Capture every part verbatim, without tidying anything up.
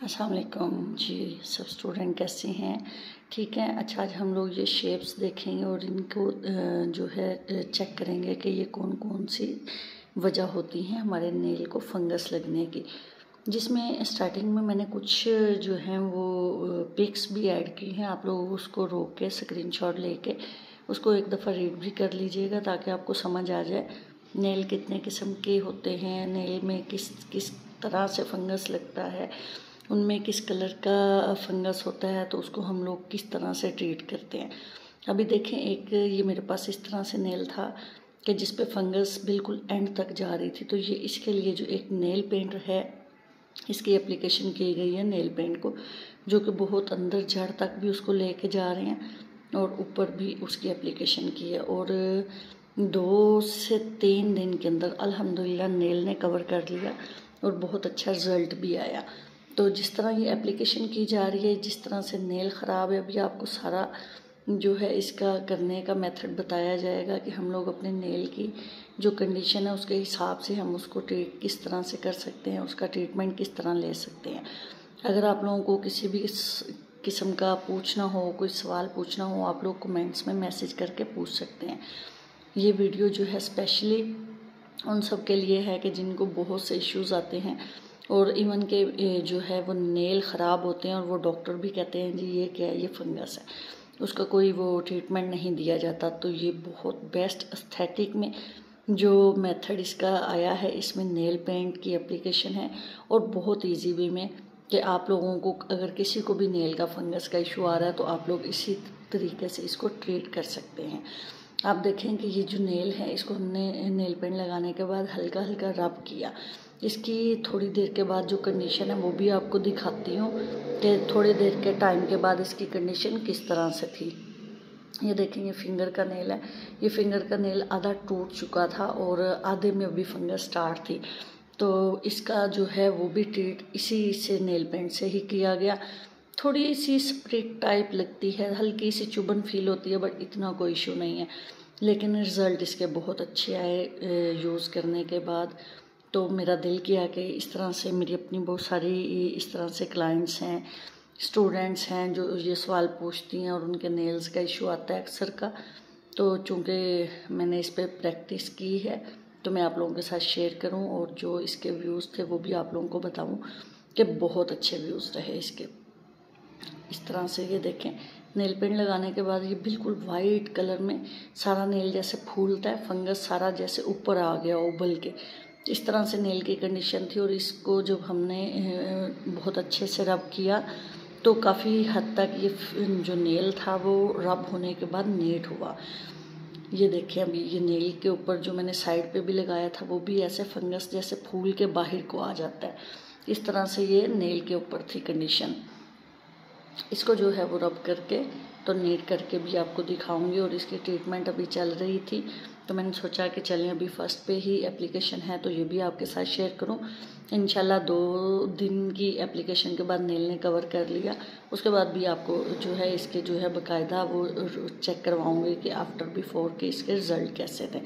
अस्सलाम वालेकुम जी। सब स्टूडेंट कैसे हैं? ठीक है। अच्छा, आज हम लोग ये शेप्स देखेंगे और इनको जो है चेक करेंगे कि ये कौन कौन सी वजह होती हैं हमारे नेल को फंगस लगने की। जिसमें स्टार्टिंग में मैंने कुछ जो हैं वो पिक्स भी ऐड की हैं। आप लोग उसको रोक के स्क्रीनशॉट लेके उसको एक दफ़ा रीड भी कर लीजिएगा ताकि आपको समझ आ जाए नेल कितने किस्म के होते हैं, नेल में किस किस तरह से फंगस लगता है, उनमें किस कलर का फंगस होता है, तो उसको हम लोग किस तरह से ट्रीट करते हैं। अभी देखें, एक ये मेरे पास इस तरह से नेल था कि जिस पे फंगस बिल्कुल एंड तक जा रही थी। तो ये इसके लिए जो एक नेल पेंट है, इसकी एप्लीकेशन की गई है नेल पेंट को, जो कि बहुत अंदर जड़ तक भी उसको लेके जा रहे हैं और ऊपर भी उसकी एप्लीकेशन की है। और दो से तीन दिन के अंदर अल्हम्दुलिल्लाह नेल ने कवर कर लिया और बहुत अच्छा रिज़ल्ट भी आया। तो जिस तरह ये एप्लीकेशन की जा रही है, जिस तरह से नेल ख़राब है, अभी आपको सारा जो है इसका करने का मेथड बताया जाएगा कि हम लोग अपने नेल की जो कंडीशन है उसके हिसाब से हम उसको ट्रीट किस तरह से कर सकते हैं, उसका ट्रीटमेंट किस तरह ले सकते हैं। अगर आप लोगों को किसी भी किस्म का पूछना हो, कोई सवाल पूछना हो, आप लोग कमेंट्स में मैसेज करके पूछ सकते हैं। ये वीडियो जो है स्पेशली उन सब के लिए है कि जिनको बहुत से इश्यूज़ आते हैं और इवन के जो है वो नेल ख़राब होते हैं और वो डॉक्टर भी कहते हैं जी ये क्या है, ये फंगस है, उसका कोई वो ट्रीटमेंट नहीं दिया जाता। तो ये बहुत बेस्ट एस्थेटिक में जो मेथड इसका आया है, इसमें नेल पेंट की एप्लीकेशन है और बहुत इजी वे में कि आप लोगों को अगर किसी को भी नेल का फंगस का इशू आ रहा है तो आप लोग इसी तरीके से इसको ट्रीट कर सकते हैं। आप देखें कि ये जो नेल है, इसको हमने नेल पेंट लगाने के बाद हल्का हल्का रब किया। इसकी थोड़ी देर के बाद जो कंडीशन है वो भी आपको दिखाती हूँ कि थोड़ी देर के टाइम के बाद इसकी कंडीशन किस तरह से थी। ये देखें, ये फिंगर का नेल है। ये फिंगर का नेल आधा टूट चुका था और आधे में अभी फंगस स्टार्ट थी। तो इसका जो है वो भी ट्रीट इसी से नेल पेंट से ही किया गया। थोड़ी सी स्प्रिट टाइप लगती है, हल्की सी चुभन फील होती है, बट इतना कोई इशू नहीं है। लेकिन रिज़ल्ट इसके बहुत अच्छे आए यूज़ करने के बाद। तो मेरा दिल किया कि इस तरह से मेरी अपनी बहुत सारी इस तरह से क्लाइंट्स हैं, स्टूडेंट्स हैं जो ये सवाल पूछती हैं और उनके नेल्स का इशू आता है अक्सर का। तो चूँकि मैंने इस पर प्रैक्टिस की है तो मैं आप लोगों के साथ शेयर करूं और जो इसके व्यूज़ थे वो भी आप लोगों को बताऊं कि बहुत अच्छे व्यूज़ रहे इसके। इस तरह से ये देखें, नेल पेंट लगाने के बाद ये बिल्कुल वाइट कलर में सारा नेल जैसे फूलता है, फंगस सारा जैसे ऊपर आ गया उबल के, इस तरह से नेल की कंडीशन थी। और इसको जब हमने बहुत अच्छे से रब किया तो काफ़ी हद तक ये जो नेल था वो रब होने के बाद नीट हुआ। ये देखिए, अभी ये नेल के ऊपर जो मैंने साइड पे भी लगाया था वो भी ऐसे फंगस जैसे फूल के बाहर को आ जाता है। इस तरह से ये नेल के ऊपर थी कंडीशन। इसको जो है वो रब करके तो नीट करके भी आपको दिखाऊंगी। और इसकी ट्रीटमेंट अभी चल रही थी तो मैंने सोचा कि चलें अभी फ़र्स्ट पे ही एप्लीकेशन है तो ये भी आपके साथ शेयर करूं। इंशाल्लाह दो दिन की एप्लीकेशन के बाद नेल ने कवर कर लिया। उसके बाद भी आपको जो है इसके जो है बाकायदा वो चेक करवाऊंगी कि आफ्टर बिफोर के इसके रिज़ल्ट कैसे थे।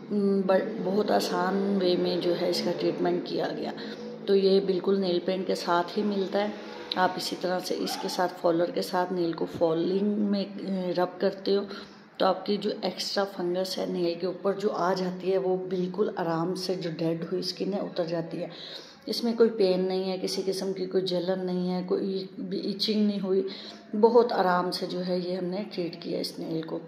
बट बहुत आसान वे में जो है इसका ट्रीटमेंट किया गया। तो ये बिल्कुल नेल पेंट के साथ ही मिलता है। आप इसी तरह से इसके साथ फॉलर के साथ नेल को फॉलिंग में रब करते हो तो आपकी जो एक्स्ट्रा फंगस है नेल के ऊपर जो आ जाती है वो बिल्कुल आराम से जो डेड हुई स्किन है उतर जाती है। इसमें कोई पेन नहीं है, किसी किस्म की कोई जलन नहीं है, कोई भी इचिंग नहीं हुई। बहुत आराम से जो है ये हमने ट्रीट किया इस नेल को।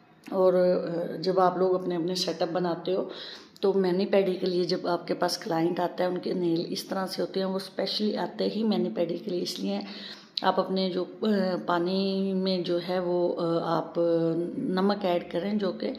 और जब आप लोग अपने अपने सेटअप बनाते हो तो मैनी पेडी के लिए जब आपके पास क्लाइंट आता है, उनके नेल इस तरह से होते हैं, वो स्पेशली आते ही मैनी पेडी के लिए इसलिए आप अपने जो पानी में जो है वो आप नमक ऐड करें, जो कि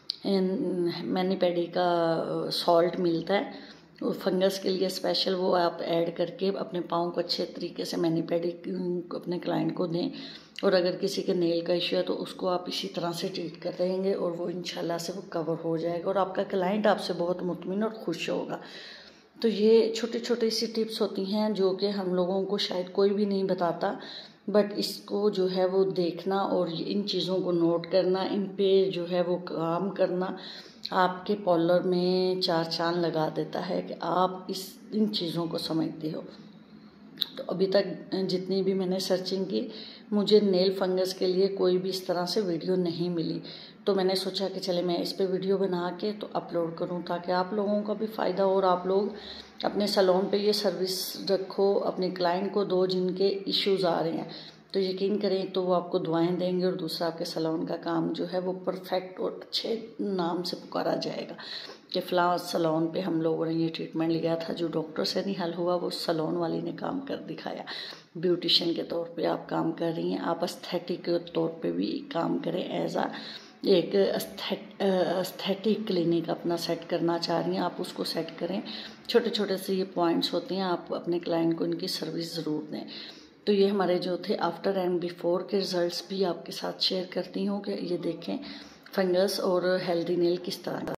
मैनी पेडी का सॉल्ट मिलता है फंगस के लिए स्पेशल, वो आप ऐड करके अपने पाँव को अच्छे तरीके से मैनी पेडी अपने क्लाइंट को दें। और अगर किसी के नेल का इशू है तो उसको आप इसी तरह से ट्रीट कर देंगे और वो इंशाल्लाह से वो कवर हो जाएगा और आपका क्लाइंट आपसे बहुत मुतमिन और खुश होगा। तो ये छोटी छोटी सी टिप्स होती हैं जो कि हम लोगों को शायद कोई भी नहीं बताता, बट इसको जो है वो देखना और इन चीज़ों को नोट करना, इन पे जो है वो काम करना आपके पार्लर में चार चांद लगा देता है कि आप इस इन चीज़ों को समझते हो। तो अभी तक जितनी भी मैंने सर्चिंग की, मुझे नेल फंगस के लिए कोई भी इस तरह से वीडियो नहीं मिली। तो मैंने सोचा कि चले मैं इस पे वीडियो बना के तो अपलोड करूं, ताकि आप लोगों का भी फ़ायदा हो और आप लोग अपने सैलून पे ये सर्विस रखो, अपने क्लाइंट को दो जिनके इश्यूज़ आ रहे हैं। तो यकीन करें तो वो आपको दुआएं देंगे और दूसरा आपके सैलून का काम जो है वो परफेक्ट और अच्छे नाम से पुकारा जाएगा कि फ़लाँ सैलून पे हम लोगों ने ये ट्रीटमेंट लिया था, जो डॉक्टर से नहीं हल हुआ वो सैलून वाली ने काम कर दिखाया। ब्यूटिशियन के तौर पे आप काम कर रही हैं, आप एस्थेटिक के तौर पे भी काम करें, एज आ एक एस्थेटिक क्लिनिक अपना सेट करना चाह रही हैं, आप उसको सेट करें। छोटे छोटे से ये पॉइंट्स होते हैं, आप अपने क्लाइंट को इनकी सर्विस ज़रूर दें। तो ये हमारे जो थे आफ्टर एंड बिफोर के रिज़ल्ट्स भी आपके साथ शेयर करती हूँ कि ये देखें फंगस और हेल्दी नेल किस तरह